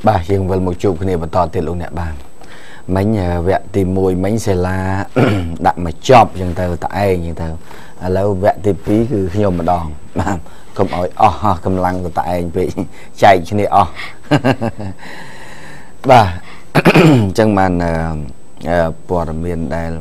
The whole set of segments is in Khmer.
bà dương vần một chục này và to tiền luôn nè bà mấy vẹn tìm mùi mấy xe la đặt mà chọc chẳng tờ tại như tờ lâu vẹn tìm phí cứ nhiều mà đòn không ơi cầm lăng tại anh bị chạy cho nên bà chẳng màn bò miền đây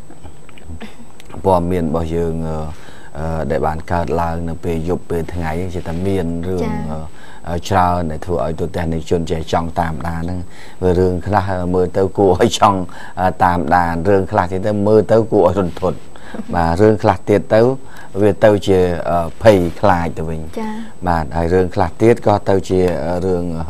bò miền bao giờ để bạn cả là về dục về tháng ấy chỉ tầm miền rừng trao để thua ở tụi tên này chuyên trẻ trong tạm đàn về rừng khá mưa tới của trong tạm đàn rừng khá thì tới mưa tới của thuần thuần mà rừng khá tiết tới về tàu chỉ phầy khai từ mình mà rừng khá tiết có tàu chỉ rừng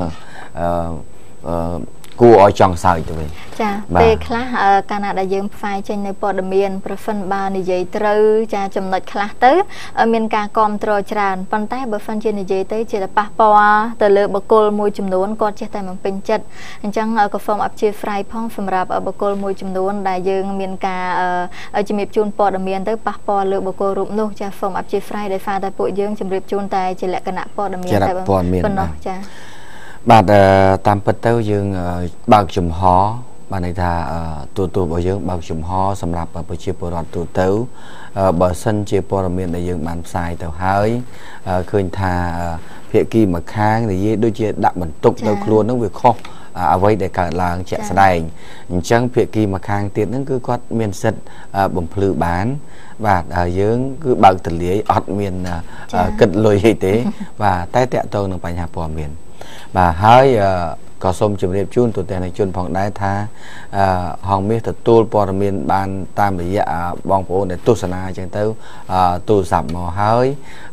cua ở trong sợi tụi mình cha về khá Canada dương phai trên nơi Port Miền phần ba này dây trừ cha chấm nốt khá tới ở miền ca control tràn phần tay bờ phần trên này dây tới chỉ là passport từ lựa bậc cồn môi chấm nón còn chỉ tại bằng pin chất chẳng ở cái phòng áp chế fry phong phần rạp ở bậc cồn môi chấm nón đại dương miền ca ở chấm miệp chun Port Miền tới passport lựa bậc cồn rụm nô cha phòng áp chế fry để pha tại bụi dương chấm miệp chun tại chỉ là cái nạp Port Miền tại phần nọ cha bạn tam bát tàu dương bao chùm hó bạn này thà tụ bao dương bao chùm hó sầm lạp ở chia bờ rọt tụ tàu bờ sân chia bờ miền đại dương bàn xài tàu hơi khơi thà phía kia mà khang thì đôi chia đạm bẩn tục tàu luôn nó việc khó vậy để cả làng chạy sài chẳng phía kia mà khang tiền nó cứ quát miền sật bầm phừ bán và dương cứ bao tử lý ọt miền cật lôi y tế và tay tẹo tàu nó phải nhà bò miền và hai có xôm chụp đẹp chun tụi tên này chun phòng đái tha hòng biết thật tu bò miền ban tam để dạ bong phố để tu sana chẳng tới tu sập màu hơi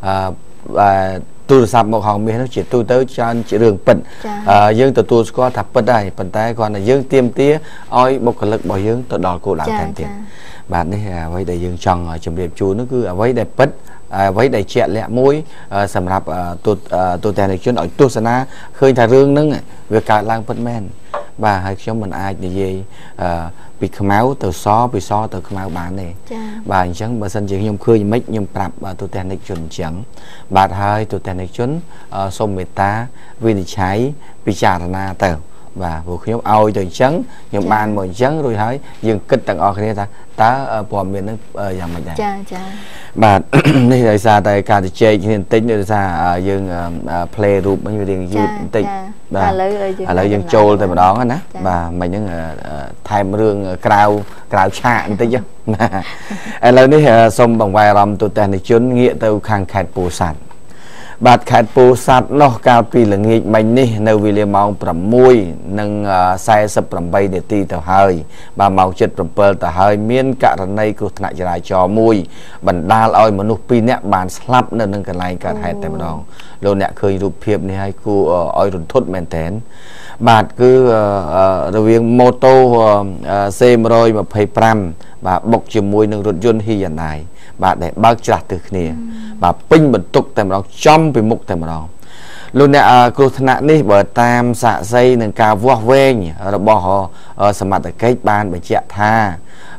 và tu sập một hòng biết nó chỉ tu tới cho chỉ đường bận dương tụi tu có thập bận đây bận tay còn là dương tiêm tía oi một cái lực bảo dương tụi đòi cô làm thành tiền bạn đấy với đại dương tròn chụp đẹp chun nó cứ với đẹp bận với đại trẻ lẹ mũi sầm rạp tụi tên này chuyên ở tu sana khơi thà rương nâng việc cả lang phân men và hay cho mình ai như gì bị máu từ xó bị xó từ máu bán này và chẳng bà sân chỉ nhung khơi mấy nhung prap tụi tên này chuẩn chẳng bạn hai tụi tên này chuẩn sông mệt ta vì cháy bị trả na tờ và vụ khi ao từ trắng nhưng ban một trắng rồi thấy dừng kích tầng ở kia ta bỏ miền nó giảm mạnh này mà đây là sao tại cả thì chơi hiện tính là sao dừng play group bao nhiêu tiền dư tính và lấy dừng trôi từ đó á và mình những thay rương cào chạm tính chứ mà lần này xong bằng vài làm tụi tên này chuyên nghĩa từ khang khai bổ sản bát khai bổ sát nó cao pi là nghịch mình đi nơi vì liền màu bẩm môi nâng sai sập bẩm bay để ti tàu hơi bà màu chất bẩm pơ tàu hơi miên cả lần này cứ lại lại cho môi bẩn đa oi mà nụ pi nè bàn slap nên nâng cái này cả hai tại đó luôn nè khơi rụp hiệp này hay cu oi rụt thốt mền tén bát cứ rồi viên mô tô xe rồi mà phải pram và bọc chìm môi nâng rụt yun hi hiện này bà để bác chặt từ kia bà pin bật tục tại đó trong bị mục tại đó luôn nè cô thân nạn đi bờ tam xạ dây nâng cao vua ven rồi bỏ họ sầm mặt cái bàn bị chẹt tha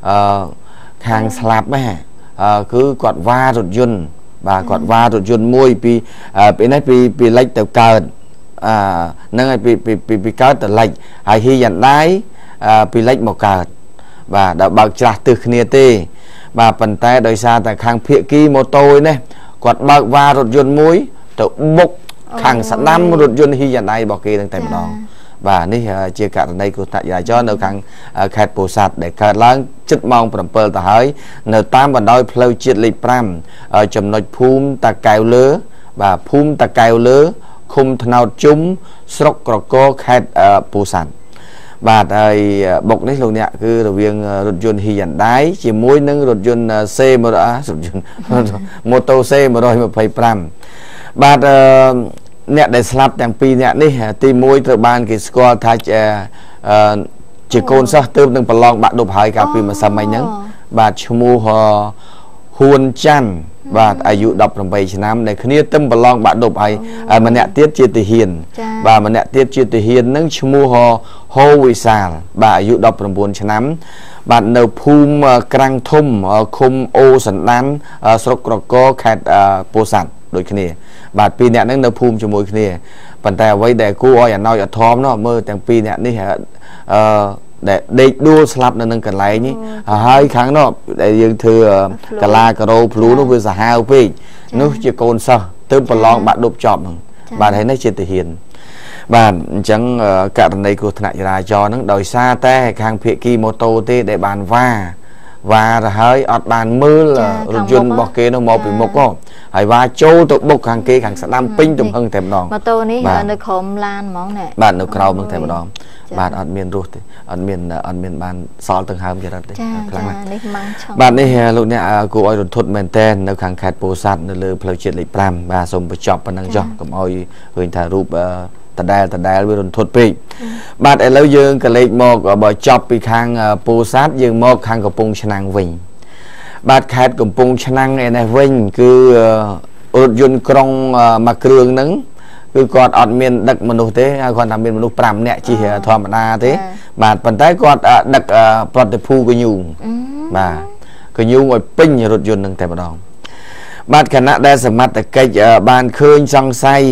hàng slap ấy cứ quạt va rụt yun bà quạt va rụt yun môi bị bị này bị lệch từ card nâng bị card từ lệch hay hi hiện đái bị lệch một card và đã bác chặt từ kia tê bà phần tay đời xa tại khang phía kia mô tô này quạt bạc va rụt dồn mũi tự bục khang sẵn năm rụt dồn hy dần này bỏ kia đang tìm đó vàនេះជាករណីគ្រោះថ្នាក់ចរាចរណ៍នៅខាងខេត្តពោធិ៍សាត់ដែលកើតឡើងជិតម៉ោង 7 ទៅហើយនៅតាមបណ្ដោយផ្លូវជាតិលេខ 5 ចំណុចភូមិតាកែវលើបាទភូមិតាកែវលើឃុំថ្នោតជុំស្រុកក្រគរខេត្តពោធិ៍សាត់បាទហើយបុកនេះលោកអ្នកគឺរវាងរថយន្តហ៊ីយ៉ាន់ដៃជាមួយនឹងរថយន្ត ម៉ូតូ C125 បាទអ្នកដែលស្លាប់ទាំងពីរអ្នកនេះទី1ត្រូវបានគេស្គាល់ថាជាកូនសិស្សទើបនឹងប្រឡងបាក់ឌុបហើយកាលពីម្សិលមិញហ្នឹងបាទឈ្មោះហួនច័ន្ទបាទអាយុ 18 ឆ្នាំដែលគ្នាទឹមប្រឡងបាក់ឌុបហើយម្នាក់ទៀតជាទាហានបាទម្នាក់ទៀតជាទាហាននឹងឈ្មោះហូវិសាលបាទអាយុ 19 ឆ្នាំបាទនៅភូមិក្រាំងធំឃុំអូសណ្ដានស្រុកក្រគរខេត្តពោធិ៍សាត់ đôi khi bà pi nè nó phum cho môi khi bàn tay với để cô ơi nói ở thom nó mơ thằng pi nè đi để đi đua slap nên cần lấy nhỉ hai kháng nó để dương thừa cả la cà rô phú nó vừa giả hao pi nó chỉ còn sao tôm bò lon bạn đục chọp bạn thấy nó trên thể hiện bạn chẳng cả này của thằng này ra cho nó đòi xa te hàng phía kia mô tô tê để bàn và hơi ọt bàn mưa là run bọc kia nó một bị một không hay và châu tụ bốc hàng kia hàng sẽ làm pin tụm hơn thèm đòn mà tô ní được khom lan món này bạn được khâu bằng thèm đòn bạn ở miền ruột ở miền bàn sỏi từng hầm cho đó bạn này lúc này cô ơi thuật mền tên nó hàng khát bồ sát nó lừa phơi chuyện lịch làm và xong bị chọc và năng cho cũng ơi hình thả rụp ta đài với đồn thuật bị bạn ấy lâu dương cái lịch một bởi chọc bị khang bồ sát dương một khang của pung năng vinh bạn khát của pung năng này vinh cứ dùn krong mà cường nứng cứ còn ở miền đặc mình đâu thế còn làm miền mình đâu pram nè chỉ thò mà na thế bạn phần tay còn đặc protein phu cái nhung mà cái nhung rồi pin rồi dùn nâng thế mà đòn bạn khả năng đây sẽ mặt cái bạn khơi song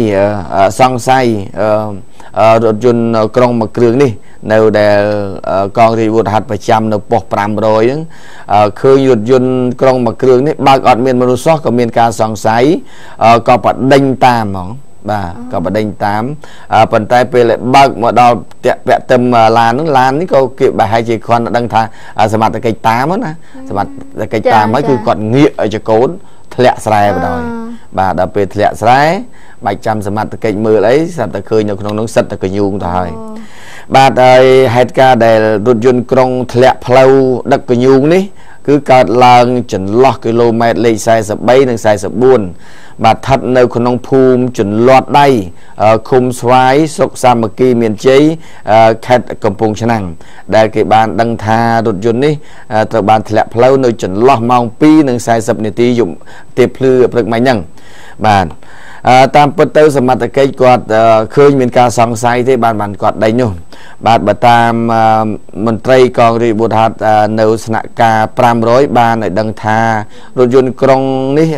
say rồi dùn krong mà cường đi nếu để con thì vụt hạt phải chăm nó bọc pram rồi khơi rồi dùn krong mà cường đấy bạn ở miền mình đâu sót có miền ca song say có bạn đánh tam không bà có bà đánh tám phần tay về lại bác mà đào vẽ tâm lan ní câu kiểu bà hai chị con đăng thà sẽ mặt cái tám á sẽ mặt cái tám mấy cứ còn nghĩa ở cho cốn lẹ sài vào rồi bà đập về lẹ sài 300 sẽ mặt cái mưa lấy sao ta khơi nhau không nóng sật ta cười nhung thôi bà đây hai ca để rút dùn krong lẹ plau đặc cười nhung ní cứ cạt làng chuẩn lọt km lấy sai sập bay nâng sai sập buồn mà thật nơi con nông phum chuẩn lọt đây khung xoáy sọc sa mực kỳ miền chế khét cầm pung chân năng đại cái bàn đăng tha đột dồn đi từ bàn thẹn lâu nơi chuẩn lọt mong pi nâng sai sập này ti dụng tiệp lư được máy nhằng bàn tam bát tơ sầm mặt cái quạt khơi miền ca song say thế bàn quạt đầy nhung bạn bà tam mình tây còn đi bột hạt nấu sạ ca pram rối ban này đăng tha rồi dồn krong ní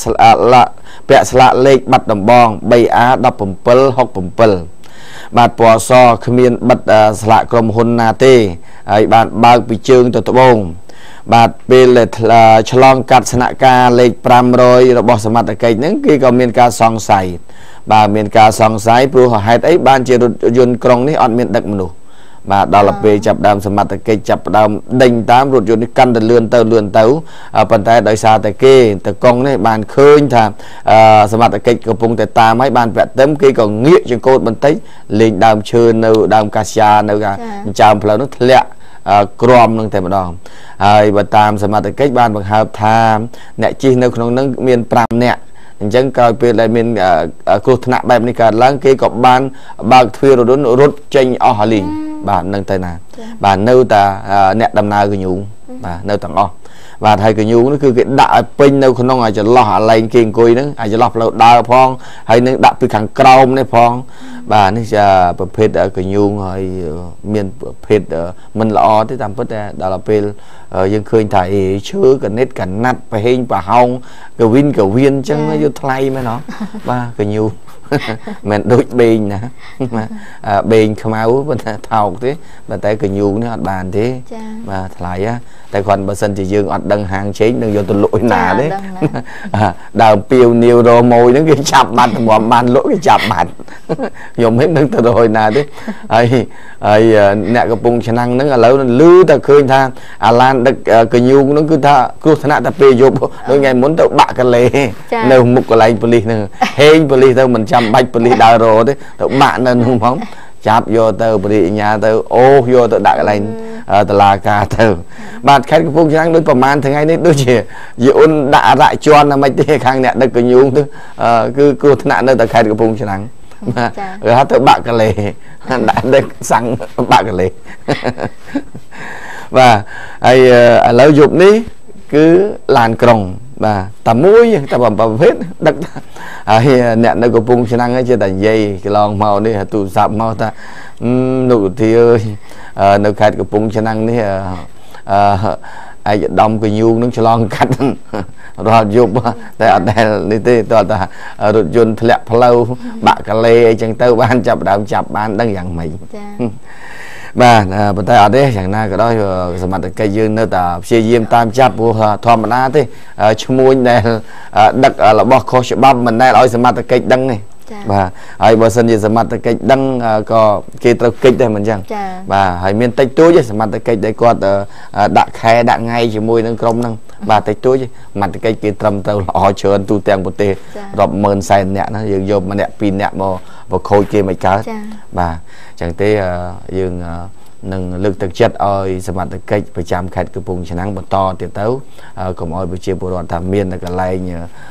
bẹ sạ lệch bật đầm bong bay á đập bầm pel học bầm pel bạn bỏ so khmiên bật sạ krong hôn na tê bạn bao bị chương từ bông bạn về là chlong cắt sạ ca lệch pram rối rồi bỏ sầm mặt cái những cái còn miền ca song say bà miền ca song say pro họ hai ấy ban chia dồn krong ní on miền đặc mनु mà đó là về chập đam sầm mặt cái chập đam đinh tám rồi dồn căn được lươn tấu bàn tay đợi xa tại kia tại con này bàn khơi thà sầm mặt cái cặp bông tại ta mấy bàn vẹt tấm kia còn nghĩa cho cô bàn tay lên đam chơi nâu đam cassia nâu cả chạm là nó lẹ crom nâng thèm đòn bà tam sầm mặt cái bàn bằng hợp tham nè chi nâu không nâng miền pram nè chẳng coi về lại miền cô thạ bài này cả láng kia có ban bạc thuê rồi đốn rút tranh ở hà lì bà nâng tay nào bà nâu ta nẹt đầm nào cái nhung bà nâu tặng o và thầy cái nhung nó cứ cái đại pin nâu không ai cho lo lên kiên cùi nữa ai cho lo lâu đau phong hay nó đặt bị khẳng crom này phong bà nó giờ phết ở cái nhung hay miền phết mình lo thế tạm phết đó là pin dân khơi thầy chứa cái nét cả nát phải hình và hông cái viên chân nó vô thay mà nó ba cái nhung mình đối bên nè bên không áo bên thầu thế mà tại cái nhung nó bàn thế mà lại á tại còn bà sân thì dương ọt đăng hàng chế đừng vô tôi lỗi nà đấy đào piêu nhiều đồ mồi nó cái chạp mặt bỏ bàn lỗi cái chạp mặt dùng hết nâng từ rồi nà đấy nè cái bông chân năng nó là lâu lư ta khơi tha lan được cái nhung nó cứ tha cứ thà ta piêu vô đôi ngày muốn tao bạc cái lề nêu mục cái lại poli nè hên poli tao mình chăm bạch poli đào rồi đấy tao bạn nên không phóng chạp vô tao poli nhà tao ô vô tao đặt lại tao là cả tao bạn khách cái phong trang đốiประมาณ thường ngày đấy đôi chỉ ôn đã lại cho là mấy thế khang nè được cái nhung thứ cứ thà nơi tao khách cái phong trang rồi hát tao bạc cái lề đã được sang bạc cái lề và ai lợi dụng đi cứ làn còng và tầm mũi ta bầm hết đặc nè nó có bung cho năng ấy chưa thành dây cái lon màu đi tụ sạp màu ta nụ thì ơi nó khai cái bung cho năng đi ai đông cái nhu nó cho lon cắt រត់យប់តែអត់ដែលនេះទេតើតារថយន្តធ្លាក់ផ្លូវបាក់កលេអីចឹងទៅបានចាប់ដើមចាប់បានដឹងយ៉ាងម៉េចចាបាទប៉ុន្តែអត់ទេយ៉ាងណាក៏ដោយសមត្ថកិច្ចយើងនៅតែព្យាយាមតាមចាប់ព្រោះធម្មតាទេឈ្មួញដែលដឹករបស់ខុសច្បាប់មិនដែលឲ្យសមត្ថកិច្ចដឹងទេបាទហើយបើសិនជាសមត្ថកិច្ចដឹងក៏គេត្រូវកិច្ចដែរមិនចឹងបាទហើយមានតិចតួចសមត្ថកិច្ចដែលគាត់ដាក់ខែដាក់ថ្ងៃជាមួយនឹងក្រុមហ្នឹងបាទតិចតួចសមត្ថកិច្ចគេត្រឹមត្រូវល្អច្រើនទូទាំងប្រទេសរាប់ម៉ឺនសែនអ្នកណាយើងយកម្នាក់ពីរអ្នកមកខូចគេមិនកើតបាទចឹងទេយើងនឹងលើកទឹកចិត្តឲ្យសមត្ថកិច្ចប្រចាំខេត្តកំពង់ឆ្នាំងបន្តទៀតទៅកុំឲ្យប្រជាពលរដ្ឋថាមានកន្លែង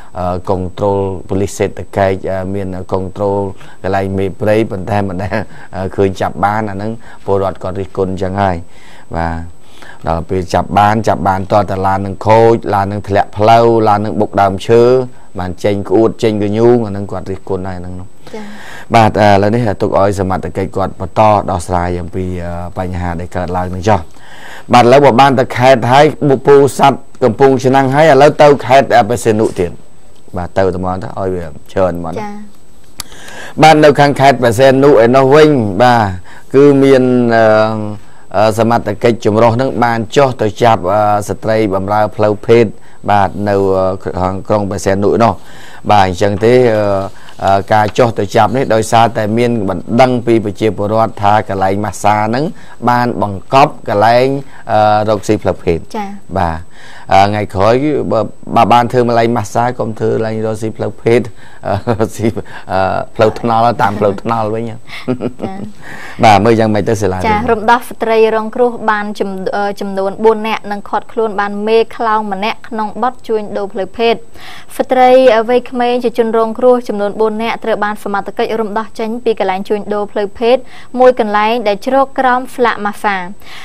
control police សេដ្ឋកិច្ចមាន control កន្លែងមេព្រៃប៉ុន្តែមិនដែលឃើញចាប់បានអាហ្នឹងពលរដ្ឋគាត់រិះគន់ចឹងហើយបាទដល់ពេលចាប់បានតតឡាននឹងខូចឡាននឹងធ្លាក់ផ្លូវឡាននឹងបុកដើមឈើបានចេញក្អួតចេញកញូងអាហ្នឹងគាត់រិះគន់ហើយហ្នឹងចា៎បាទឥឡូវនេះទុកឲ្យសមត្ថកិច្ចគាត់បន្តដោះស្រាយអំពីបញ្ហាដែលកើតឡើងនឹងចុះបាទឥឡូវបើបានទៅខេត្តហើយបុពូសัตว์កំពង់ឆ្នាំងហើយឥឡូវទៅខេត្តបេសីនុទៀតបាទទៅតែមកទៅឲ្យវាច្រើនមកចា៎បាទនៅខាងខេត្តបេសីនុឯនោះវិញបាទគឺមានសមត្ថកិច្ចចម្រុះនឹងបានចុះទៅចាប់ស្ត្រីបម្រើផ្លូវភេទបាទនៅក្រុងបេសីនុនោះបាទអញ្ចឹងទេការចុះទៅចាប់នេះដោយសារតែមានបណ្ដឹងពីប្រជាពលរដ្ឋថាកន្លែងម៉ាស្សាហ្នឹងបានបង្កប់កន្លែងរកស៊ីផ្លូវភេទចា៎បាទថ្ងៃក្រោយបើបានធ្វើម្លែងម៉ាស្សាកុំធ្វើឡើងរកស៊ីផ្លូវភេទស៊ីផ្លូវថ្នល់តាមផ្លូវថ្នល់វិញចា៎បាទមើលយ៉ាងម៉េចទៅសិលាចា៎រំដោះស្ត្រីរងគ្រោះបានចំនួន4នាក់និងខាត់ខ្លួនបានមេខ្លោងម្នាក់ក្នុងបទជួញដូរផ្លូវភេទស្ត្រីវ័យក្មេងជាជនរងគ្រោះចំនួន4នាក់ត្រូវបានសមត្ថកិច្ចរំដោះចេញពីកន្លែងជួញដូរផ្លូវភេទមួយកន្លែងដែលជ្រកក្រោមស្លាកម៉ាហ្សា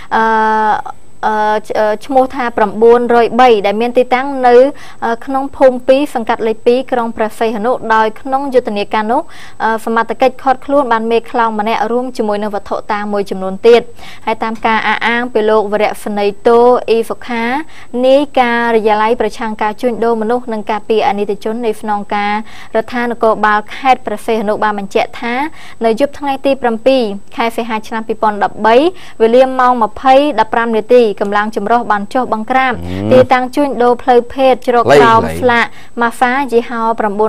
ឈ្មោះថា903ដែលមានទីតាំងនៅក្នុងភូមិ2សង្កាត់លេខ2ក្រុងព្រះសីហនុដោយក្នុងយុទ្ធនាការនោះសមត្ថកិច្ចខាត់ខ្លួនបានមេខ្លោងម្នាក់រួមជាមួយនឹងវត្ថុតាងមួយចំនួនទៀតហើយតាមការអះអាងពីលោកវរៈស្នីតូអ៊ីហ្វូខានាយការិយាល័យប្រឆាំងការជួញដូរមនុស្សនិងការពារអនិច្ចជននៃស្នងការរដ្ឋាភិបាលខេត្តព្រះសីហនុបានបញ្ជាក់ថានៅយប់ថ្ងៃទី7ខែសីហាឆ្នាំ2013វេលាម៉ោង20:15នាទីកម្លាំងចម្រុះបានចុះបង្ក្រាបទីតាំងជួញដូរផ្លូវភេទជ្រកក្រោមស្លាកម៉ាហ្វាយីហោ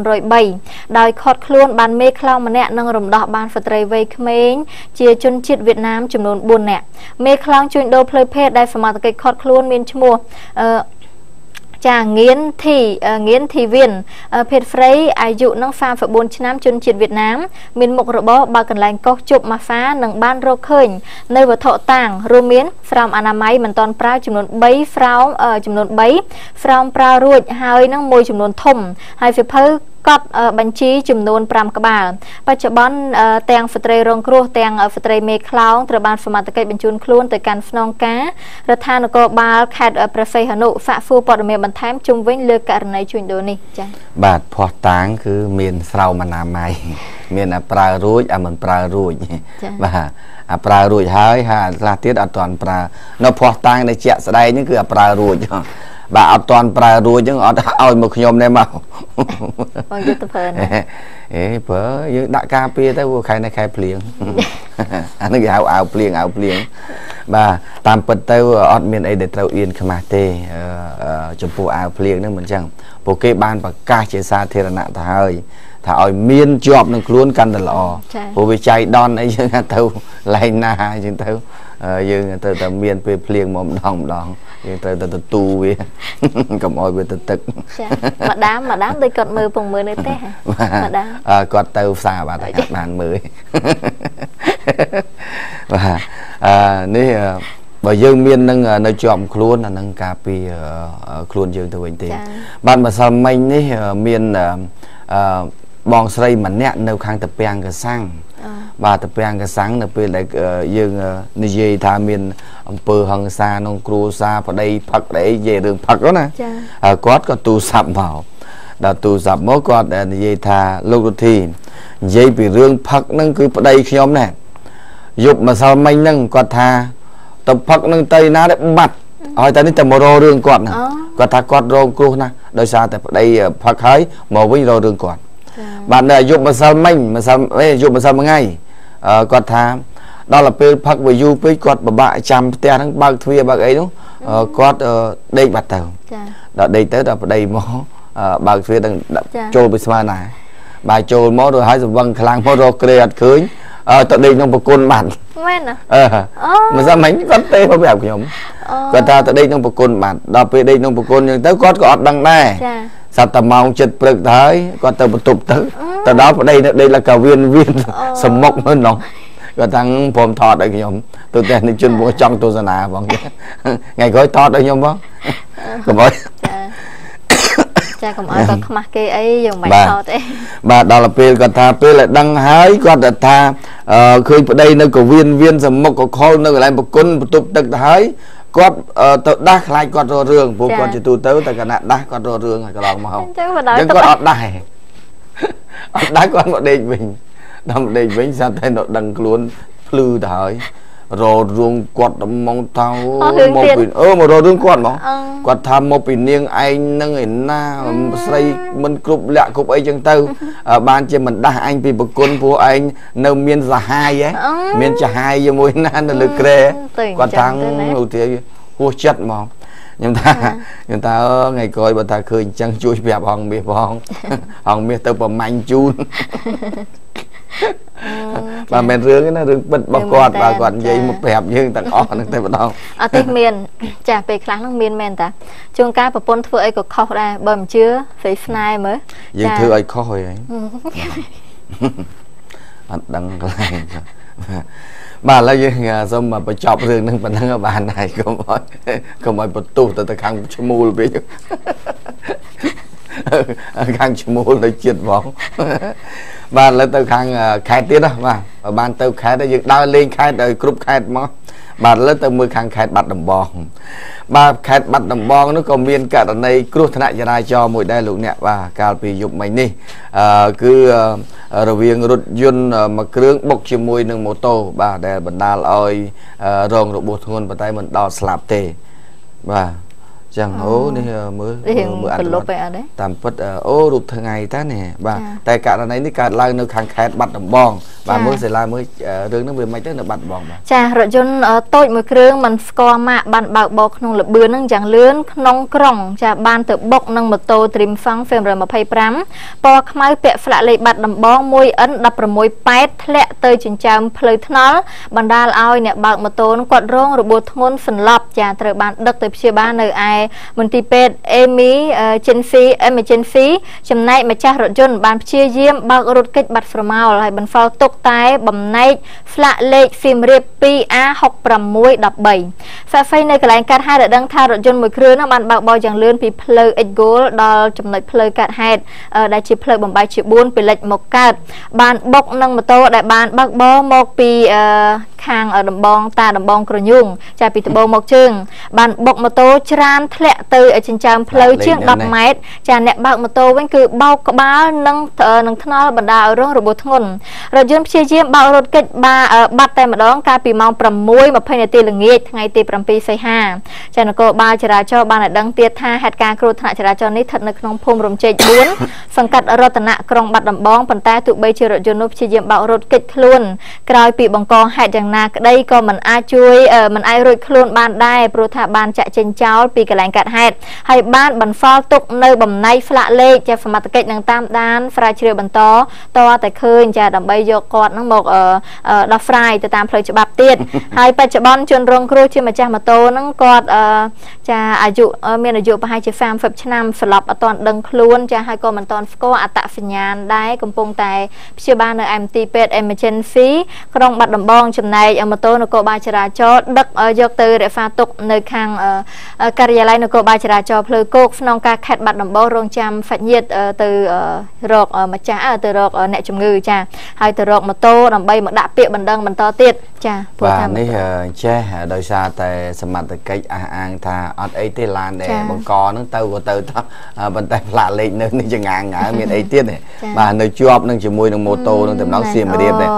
903ដោយខាត់ខ្លួនបានមេខ្លោងម្នាក់និងរំដោះបានស្ត្រីវ័យក្មេងជាជនជាតិវៀតណាមចំនួន4នាក់មេខ្លោងជួញដូរផ្លូវភេទដែលសមត្ថកិច្ចខាត់ខ្លួនមានឈ្មោះចាងៀនធីវៀនភេទស្រីអាយុនឹង34ឆ្នាំជនជាតិវៀតណាមមានមុខរបរបើកន្លែងកោសជប់ម៉ាហ្វានិងបានរកឃើញនៅវត្ថុតាងរួមមានស្រោមអនាម័យមិនទាន់ប្រើចំនួន3ស្រោមស្រោមប្រើរួចហើយនឹងមួយចំនួនធំហើយសិភៅកត់បញ្ជីចំនួន5ក្បាលបច្ចុប្បន្នទាំងស្ត្រីរងគ្រោះទាំងស្ត្រីមេខ្លោងត្រូវបានសមត្ថកិច្ចបញ្ជូនខ្លួនទៅកាន់ស្នងការរដ្ឋាភិបាលខេត្តព្រះសីហនុសាកសួរព័ត៌មានបន្ថែមជុំវិញលើករណីជួញដូរនេះចា៎បាទភ័ស្តុតាងគឺមានស្រោមអនាម័យមានប្រើរួចមិនប្រើរួចបាទប្រើរួចហើយខ្លះទៀតអត់ទាន់ប្រើនៅភ័ស្តុតាងដែលជាក់ស្ដែងនេះគឺប្រើរួចបាទអត់ទាន់ប្រើរួចហ្នឹងអត់ឲ្យមកខ្ញុំទេមកបងយុទ្ធភើនបើយើងដាក់ការពារទៅខែនេះខែភ្លៀងអានេះគេហៅអាវភ្លៀងបាទតាមពិតទៅអត់មានអីដែលត្រូវអៀនខ្មាស់ទេចំពោះអាវភ្លៀងហ្នឹងមិនចឹងពួកគេបានប្រកាសជាសាធារណៈទៅហើយថាឲ្យមានជាប់នឹងខ្លួនកាន់តែល្អព្រោះវាចៃដន្យអីយើងទៅឡែងណាអញ្ចឹងទៅយើងត្រូវតែមានពេលភ្លៀងមកម្ដងយើងត្រូវតែទទួលវាកុំឲ្យវាទៅទឹកចាម្ដាមដូចគាត់មើលពងមើលនៅទេម្ដាមគាត់ទៅផ្សារបាទតែគាត់បានមើលបាទនេះបើយើងមាននឹងនៅជាប់ខ្លួនអានឹងការពារខ្លួនយើងទៅវិញទេបាទម្សិលមិញនេះមានបងស្រីម្នាក់នៅខាងតាពាំងកសាំងបាទតាពាំងកសាំងនៅពេលដែលយើងនិយាយថាមានអំពើហិង្សាក្នុងគ្រួសារប្តីផឹកអីនិយាយរឿងផឹកណាគាត់ក៏ទូរស័ព្ទមកដល់ទូរស័ព្ទមកគាត់និយាយថាលោករុទ្ធីនិយាយពីរឿងផឹកហ្នឹងគឺប្តីខ្ញុំណាយប់ម្សិលមិញហ្នឹងគាត់ថាទៅផឹកហ្នឹងទៅណាទេបាត់ហើយតែនេះតែមករករឿងគាត់ណាគាត់ថាគាត់រងគ្រោះណាដោយសារតែប្តីផឹកហើយមកវិញរករឿងគាត់បាទយប់ម្សិលមិញម្សិលយប់ម្សិលមួយថ្ងៃគាត់ថាដល់ពេលផឹកវាយូរពេកគាត់ពិបាកចាំផ្ទះហ្នឹងបើកទ្វារបើកអីនោះគាត់ដេកបាត់ទៅដល់ដេកទៅដល់ប្តីមកបើកទ្វារដល់ចូលពីស្មាណាបាទចូលមកrồiហើយសង្វឹងខ្លាំងមករកក្រេអត់ឃើញទៅដេកក្នុងប្រគុណបាត់មែនណាមិនសមមិញគាត់ទេមកប្រាប់ខ្ញុំគាត់ថាទៅដេកក្នុងប្រគុណបាត់ដល់ពេលដេកក្នុងប្រគុណអញ្ចឹងទៅគាត់ក៏អត់ដឹងដែរសត្វតែម៉ោង7ព្រឹកទៅហើយគាត់ទៅបន្ទប់ទៅដល់ប្តីនៅដេកលកាវៀនសមុកនៅនោះគាត់ថាព្រមថតឲ្យខ្ញុំទៅតែនិជនមកចង់ទស្សនាបងថ្ងៃក្រោយថតឲ្យខ្ញុំបងកុំអើចាកុំអើក៏ខ្មាស់គេអីយើងមិនថតទេបាទដល់ពេលគាត់ថាពេលឲ្យដឹងហើយគាត់ថាឃើញប្តីនៅកវៀនសមុកកខលនៅកន្លែងប្រគុណបន្ទប់ទឹកទៅហើយគាត់ទៅដាស់ខ្លាចគាត់រករឿងព្រោះគាត់ជាទូទៅតែគណៈដាស់គាត់រករឿងហើយកន្លងមកអញ្ចឹងគាត់អត់ដាស់គាត់មកដេកវិញដល់ដេកវិញស្អាតតែដឹងខ្លួនភ្លឺទៅហើយរករឿងគាត់ដំងថាមកពីមករករឿងគាត់ហ្មងគាត់ថាមកពីនាងឯងនឹងឯណាស្រីមិនគ្រប់លក្ខគ្រប់អីចឹងទៅបានជាមិនដាស់អញពីប្រគុណព្រោះឯងនៅមានសហាយមានចាហាយជាមួយណានៅលើក្រែគាត់ថាឧទាហួសចិត្តហ្មងខ្ញុំថាថ្ងៃក្រោយបើថាឃើញអញ្ចឹងជួយប្រាប់ហងមាសផងហងមាសទៅប្រមាញ់ជូនបាទមិនរឿងទេណារឿងពិតរបស់គាត់បើគាត់និយាយមកប្រាប់យើងទាំងអស់ហ្នឹងតែម្ដងអត់ទេមានចាពេលខ្លះហ្នឹងមានមែនតាជួនកាលប្រពន្ធធ្វើអីក៏ខុសដែរបើមិនជឿស្រីស្នេហ៍មើលយើងធ្វើអីខុសហើយអត់ដឹងកន្លែងបាទឥឡូវយើងសូមបញ្ចប់រឿងហ្នឹងប៉ុណ្ណឹងបានហើយកុំឲ្យបន្ទោសទៅខាងឈ្មោលពេកខាងឈ្មោលទៅជាតិហ្មងបាទឥឡូវទៅខាងខេត្តទៀតណាបាទបានទៅខេត្តយើងដើរលេងខេត្តឲ្យគ្រប់ខេត្តមកបាទឥឡូវទៅមើលខាងខេត្តបាត់ដំបងបាទខេត្តបាត់ដំបងនោះក៏មានករណីគ្រោះថ្នាក់ចរាចរណ៍មួយដែរលោកអ្នកបាទកាលពីយប់មិញនេះគឺរវាងរថយន្តមួយគ្រឿងបុកជាមួយនឹងម៉ូតូបាទដែលបណ្ដាលឲ្យរងរបួសធ្ងន់ប៉ុន្តែមិនដល់ស្លាប់ទេបាទចឹងនេះមើលអត់តាមពិតរូបថ្ងៃតានេះបាទតែករណីនេះកើតឡើងនៅខាងខេត្តបាត់ដំបងបាទមើលសិលាមើលរឿងហ្នឹងវាមិនទៅនៅបាត់ដំបងបាទចារថយន្តតូចមួយគ្រឿងមិនស្គាល់ម៉ាកបានបើកបោកក្នុងលបឿនហ្នឹងយ៉ាងលឿនក្នុងក្រុងចាបានទៅបុកនឹងម៉ូតូ Trim Fang Film 125ពណ៌ខ្មៅពាក់ផ្លាកលេខបាត់ដំបង 1N1688 ធ្លាក់ទៅចិញ្ចើមផ្លូវថ្នល់បណ្ដាលឲ្យអ្នកបើកម៉ូតូហ្នឹងគាត់រងរបួសធ្ងន់សន្លប់ចាត្រូវបានដឹកទៅព្យាបាលនៅឯមន្ទីរពេទ្យ Emergency ចំណែកម្ចាស់រថយន្តបានព្យាយាមបើករថគេចបាត់ស្រមោលហើយបន្សល់ទុកតែបំណែកផ្លាកលេខសៀមរាប 2A6613 សាហ្វៃនៅកន្លែងកាត់ហេតុឲ្យដឹងថារថយន្តមួយគ្រឿងហ្នឹងបានបើកបរយ៉ាងលឿនពីផ្លូវ Exgol ដល់ចំណុចផ្លូវកាត់ហេតុដែលជាផ្លូវបំបែកជា4ពីលិចមកកើតបានបុកនឹងម៉ូតូដែលបានបើកបរមកពីខាងដំបងដំបងក្រញូងចាពីត្បូងមកជើងបានបុកម៉ូតូច្រានធ្លាក់ទៅចិញ្ចើមផ្លូវជាង10ម៉ែត្រចាអ្នកបើកម៉ូតូវិញគឺបោកក្បាលនឹងថ្នល់បណ្ដាលឲ្យរងរបួសធ្ងន់រថយន្តព្យាយាមបើករថគេចបាត់តែម្ដងកាលពីម៉ោង 6:20 នាទីល្ងាចថ្ងៃទី 7 សីហាចានគរបាលចរាចរណ៍បានឲ្យដឹងទៀតថាហេតុការណ៍គ្រោះថ្នាក់ចរាចរណ៍នេះស្ថិតនៅក្នុងភូមិរំចេក 4 សង្កាត់រតនៈក្រុងបាត់ដំបងប៉ុន្តែទោះបីជារថយន្តនោះព្យាយាមបើករថគេចខ្លួនក្រោយពីបង្កហេតុយ៉ាងណាក្តីក៏មិនអាចរួចខ្លួនបានដែរព្រោះថាបានចាក់ចេញចោលពីកន្លែងកាត់ហេតុហើយបានបន្សល់ទុកនៅបំណែកផ្លាកលេខជាសមត្ថកិច្ចនឹងតាមដានស្រាវជ្រាវបន្តតតែឃើញចាដើម្បីយកគាត់នឹងមកដោះស្រាយទៅតាមផ្លូវច្បាប់ទៀតហើយបច្ចុប្បន្នជនរងគ្រោះជាម្ចាស់ម៉ូតូហ្នឹងគាត់ចាមានអាយុប្រហែលជា30ឆ្នាំស្លាប់អត់ទាន់ដឹងខ្លួនចាហើយក៏មិនទាន់ស្គាល់អត្តសញ្ញាណដែរកំពុងតែព្យាបាលនៅឯមន្ទីរពេទ្យ Emergency ក្រុងបាត់ដំបងចំណែកម៉ូតូនគរបាលចរាចរណ៍ដឹកយកទៅរក្សាទុកនៅខាងការិយាល័យនគរបាលចរាចរណ៍ផ្លូវគោកក្នុងការខេត្តបាត់ដំបងរងចាំសាច់ញាតិទៅរកម្ចាស់ទៅរកអ្នកជំងឺចាហើយទៅរកម៉ូតូដើម្បីមកដាក់ពាក្យបណ្ដឹងបន្តទៀតចាព្រោះថានេះចេះដោយសារតែសមត្ថកិច្ចអះអាងថាអត់អីទេឡានដែលបង្កហ្នឹងទៅក៏ទៅប៉ុន្តែផ្លាកលេខនៅនេះចងាមានអីទៀតទេបាទនៅជាប់នឹងជាមួយនឹងម៉ូតូនឹងតំណងសៀមរាបដែរ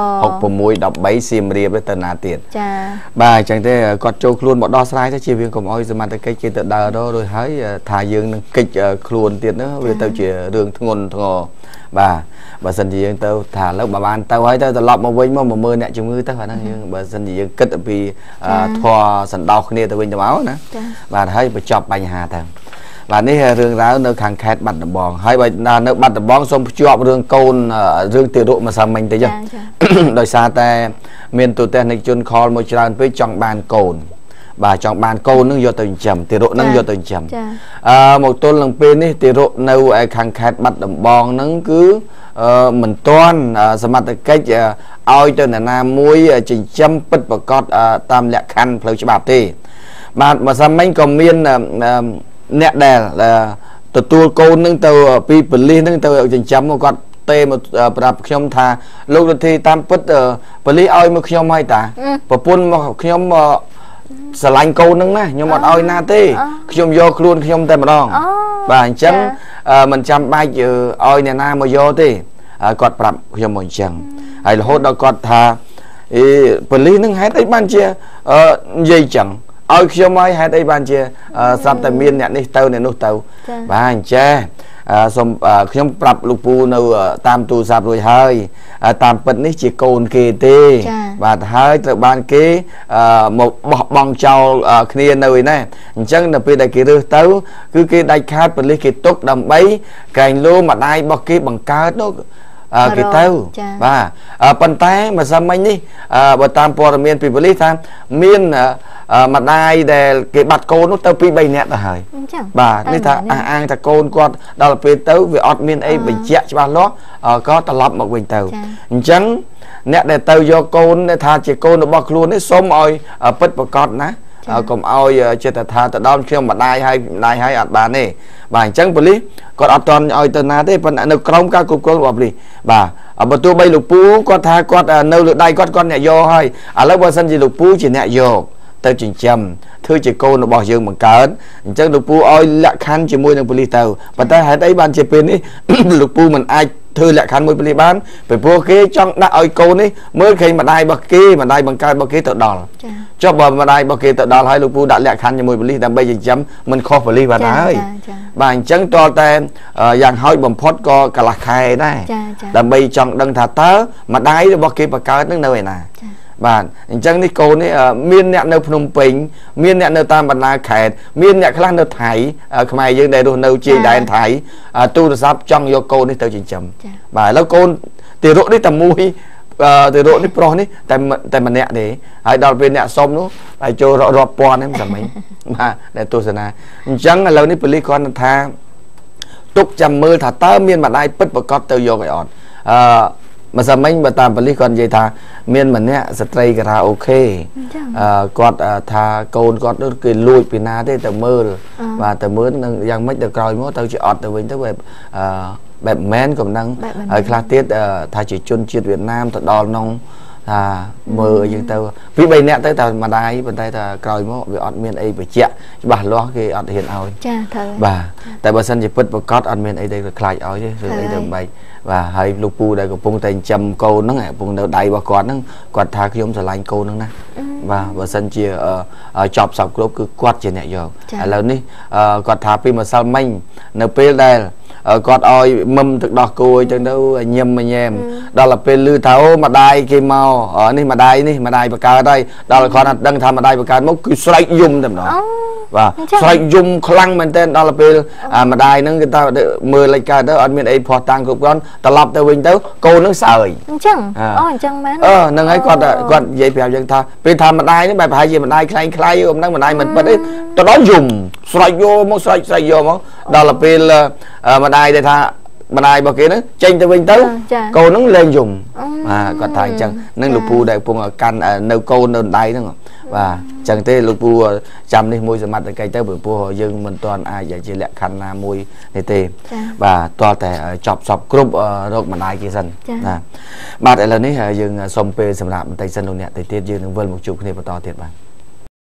66 13សៀមរាបទៅណាទៀតចាបាទអញ្ចឹងទេគាត់ចូលខ្លួនមកដោះស្រាយទៅជាវាកុំអោយសមត្ថកិច្ចគេទៅដើររួចហើយថាយើងនឹងកិច្ចខ្លួនទៀតណាវាទៅជារឿងធ្ងន់ធ្ងរបាទបើសិនជាយើងទៅថាលើបើបានទៅហើយទៅត្រឡប់មកវិញមកមើលអ្នកជំងឺទៅអាហ្នឹងយើងបើសិនជាយើងគិតពីធွာសណ្ដោសគ្នាទៅវិញទៅមកណាបាទហើយបញ្ចប់បញ្ហាទៅបាទនេះរឿងរ៉ាវនៅខាងខេត្តបាត់ដំបងហើយបើនៅបាត់ដំបងសូមភ្ជាប់រឿងកូនរឿងទារកម្សិលមិញទៅចុះដោយសារតែមានទូទាំងនិកជនខលមួយច្រើនពេកចង់បានកូនបាទចង់បានកូននឹងយកទៅចិញ្ចឹមទារកនឹងយកទៅចិញ្ចឹមមកទល់នឹងពេលនេះទារកនៅឯខាងខេត្តបាត់ដំបងហ្នឹងគឺមិនទាន់សមត្ថកិច្ចឲ្យទៅនរណាមួយចិញ្ចឹមពិតប្រកបតាមលក្ខខណ្ឌផ្លូវច្បាប់ទេបាទម្សិលមិញក៏មានអ្នកដែលទទួលកូននឹងទៅពីប៉ូលីសនឹងទៅចិញ្ចឹមគាត់ទេមកប្រាប់ខ្ញុំថាលោករដ្ឋាភិបាលតាមពិតប៉ូលីសឲ្យមកខ្ញុំហើយតាប្រពន្ធមកខ្ញុំស្រឡាញ់កូននឹងណាខ្ញុំអត់ឲ្យណាទេខ្ញុំយកខ្លួនខ្ញុំតែម្ដងបាទអញ្ចឹងមិនចាំបាច់ឲ្យអ្នកណាមកយកទេគាត់ប្រាប់ខ្ញុំមកអញ្ចឹងហើយរហូតដល់គាត់ថាប៉ូលីសនឹងហេតុអីបានជានិយាយអញ្ចឹងឲ្យខ្ញុំឲ្យហេតុអីបានជាស្រាប់តែមានអ្នកនេះទៅអ្នកនោះទៅបាទអញ្ចឹងសូមខ្ញុំប្រាប់លោកពូនៅតាមទូរស័ព្ទរួចហើយតាមពិតនេះជាកូនគេទេបាទហើយត្រូវបានគេមកបោះបង់ចោលគ្នានៅឯណាអញ្ចឹងដល់ពេលដែលគេរើសទៅគឺគេដាច់ខាតប៉ូលីសគេទុកដើម្បីកែងលោម្ដាយរបស់គេបង្កើតនោះគេទៅបាទប៉ុន្តែម្សិលមិញនេះបើតាមព័ត៌មានពីប៉ូលីសថាមានម្ដាយដែលគេបាត់កូននោះទៅពី3នាក់ទៅហើយបាទនេះថាអះអាងថាកូនគាត់ដល់ពេលទៅវាអត់មានអីបញ្ជាក់ច្បាស់លាស់ក៏ត្រឡប់មកវិញទៅអញ្ចឹងអ្នកដែលទៅយកកូនថាជាកូនរបស់ខ្លួននេះសូមឲ្យពិតប្រកបណាកុំឲ្យចិត្តថាទៅដល់ខ្ញុំម្ដាយហើយអត់បានទេបាទអញ្ចឹងប៉ូលីសគាត់អត់តន់ឲ្យទៅណាទេប៉ុន្តែនៅក្រោមការគ្រប់គ្រងរបស់ប៉ូលីសបាទបើទោះបីលោកពូគាត់ថាគាត់នៅលើដៃគាត់អ្នកយកហើយឥឡូវបើសិនជាលោកពូជាអ្នកយកទៅចិញ្ចឹមធ្វើជាកូនរបស់យើងបង្កើតអញ្ចឹងលោកពូឲ្យលក្ខខណ្ឌជាមួយនឹងប៉ូលីសទៅប៉ុន្តែហេតុអីបានជាពេលនេះលោកពូមិនអាចធ្វើលក្ខខណ្ឌមួយប៉ូលីសបានពីព្រោះគេចង់ដាក់ឲ្យកូននេះមើលឃើញម្ដាយរបស់គេម្ដាយបង្កើតរបស់គេទៅដល់ចុះបើម្ដាយរបស់គេទៅដល់ហើយលោកពូដាក់លក្ខខណ្ឌជាមួយប៉ូលីសដើម្បីចិញ្ចឹមមិនខុសប៉ូលីសបានហើយបាទអញ្ចឹងតើតែយ៉ាងហោចបំផុតក៏កន្លះខែដែរដើម្បីចង់ដឹងថាតើម្ដាយរបស់គេបង្កើតនឹងនៅឯណាបាទអញ្ចឹងនេះកូននេះមានអ្នកនៅភ្នំពេញមានអ្នកនៅតាមបណ្ដាខេត្តមានអ្នកខ្លះនៅថៃខ្មែរយើងដែលរស់នៅជាយដែនថៃទូរស័ព្ទចង់យកកូននេះទៅចិញ្ចឹមបាទឥឡូវកូនទារកនេះតែមួយទារកនេះប្រុសនេះតែម្នាក់ទេហើយដល់ពេលអ្នកសុំនោះហើយចូលរាប់ពាន់ហ្នឹងតែមិញបាទដែលទស្សនាអញ្ចឹងឥឡូវនេះប៉ូលីសគាត់ថាទុកចាំមើលថាតើមានម្ដាយពិតប្រកបទៅយកឲ្យអត់ម្សិលមិញបើតាមប៉ូលីសគាត់និយាយថាមានម្នាក់ស្ត្រីការ៉ាអូខេគាត់ថាកូនគាត់នោះគេលួចពីណាទេទៅមើលបាទទៅមើលនឹងយ៉ាងម៉េចទៅក្រោយមកទៅជាអត់ទៅវិញទៅបែបមែនក៏មិនដឹងហើយខ្លះទៀតថាជាជនជាតិវៀតណាមទៅដល់ក្នុងថាមើលអីចឹងទៅពី3នាក់ទៅតែម្ដាយប៉ុន្តែថាក្រោយមកវាអត់មានអីបញ្ជាក់ច្បាស់លាស់គេអត់ហ៊ានឲ្យចាត្រូវបាទតែបើសិនជាពិតប្រកបអត់មានអីដែលខ្លាចឲ្យទេឬអីទៅបែកបាទហើយលោកពូដែលកំពុងតែចិញ្ចឹមកូនហ្នឹងកំពុងនៅដៃរបស់គាត់ហ្នឹងគាត់ថាខ្ញុំស្រឡាញ់កូនហ្នឹងណាបាទបើសិនជាចប់សពគ្រប់គឺគាត់ជាអ្នកយកឥឡូវនេះគាត់ថាពីម្សិលមិញនៅពេលដែលគាត់ឲ្យមុំទឹកដោះគោអញ្ចឹងទៅញឹមញែមដល់ពេលឮថាអូម្ដាយគេមកនេះម្ដាយបង្កើតហើយដល់គាត់អត់ដឹងថាម្ដាយបង្កើតមកគឺស្រែកយំតែម្ដងបាទស្រែកយំខ្លាំងមែនទែនដល់ពេលម្ដាយហ្នឹងគេថាមើលលេចកើតទៅអត់មានអីផោះតាំងគ្រប់គ្រាន់ត្រឡប់ទៅវិញទៅកូនហ្នឹងសើចអញ្ចឹងអញ្ចឹងមែនហ្នឹងហើយគាត់និយាយប្រាប់យើងថាពេលថាម្ដាយហ្នឹងបែបប្រហែលជាម្ដាយខ្លាំងខ្លាយអូមហ្នឹងម្ដាយមិនពិតទេទៅដល់យំស្រែកយកមកស្រែកយកមកដល់ពេលម្ដាយដែលថាម្ដាយរបស់គេហ្នឹងចេញទៅវិញទៅកូនហ្នឹងលែងយំគាត់ថាអញ្ចឹងនឹងលោកពូដែលកំពុងកាន់នៅកូននៅដៃហ្នឹងបាទអញ្ចឹងទេលោកពូចាំនេះមួយសមត្ថកិច្ចទៅព្រោះយើងមិនទាន់អាចជាលក្ខខណ្ឌណាមួយនេះទេបាទទាល់តែចប់សពគ្រប់រោគម្ដាយគេសិនបាទឥឡូវនេះយើងសូមពេលសម្រាប់បន្តិចសិនលោកអ្នកទៅទៀតយើងនឹងវិលមកជួបគ្នាបន្តទៀតបាទ